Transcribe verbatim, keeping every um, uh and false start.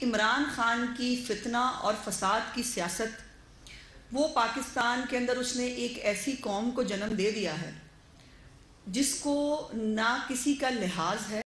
इमरान खान की फितना और फसाद की सियासत, वो पाकिस्तान के अंदर उसने एक ऐसी कौम को जन्म दे दिया है जिसको ना किसी का लिहाज है,